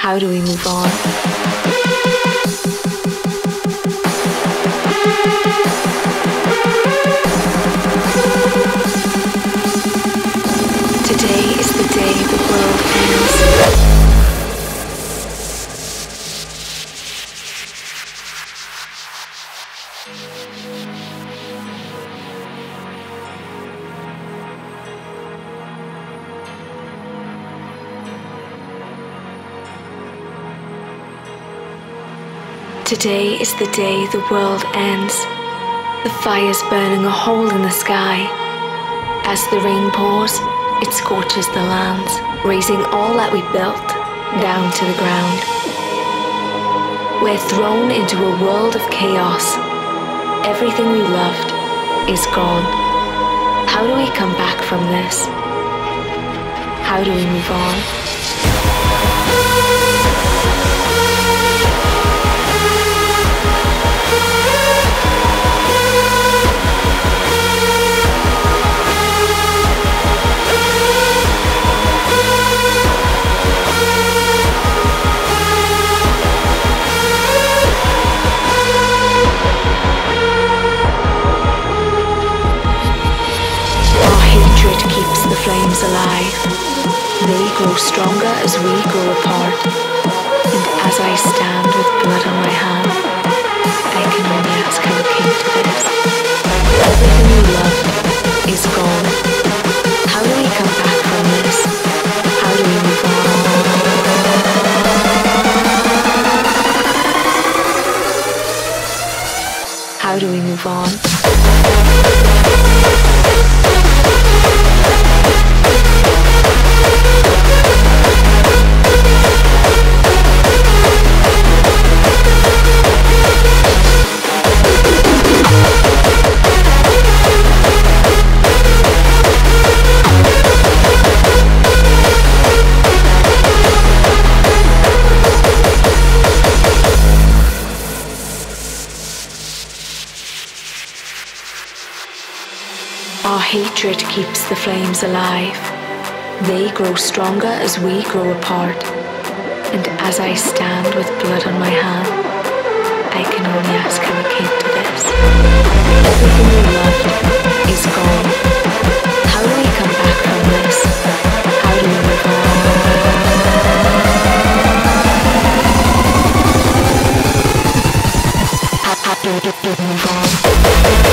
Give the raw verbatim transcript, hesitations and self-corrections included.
How do we move on? Today is the day the world ends. Today is the day the world ends. The fire's burning a hole in the sky. As the rain pours, it scorches the lands, raising all that we built down to the ground. We're thrown into a world of chaos. Everything we loved is gone. How do we come back from this? How do we move on? The flames alive. They grow stronger as we grow apart. And as I stand with blood on my hand, I can only ask how it came to this. Everything we loved is gone. How do we come back from this? How do we move on? How do we move on? Our hatred keeps the flames alive. They grow stronger as we grow apart. And as I stand with blood on my hand, I can only ask how it came to this. Everything we loved is gone. How do we come back from this? How do we move on? How do we move on?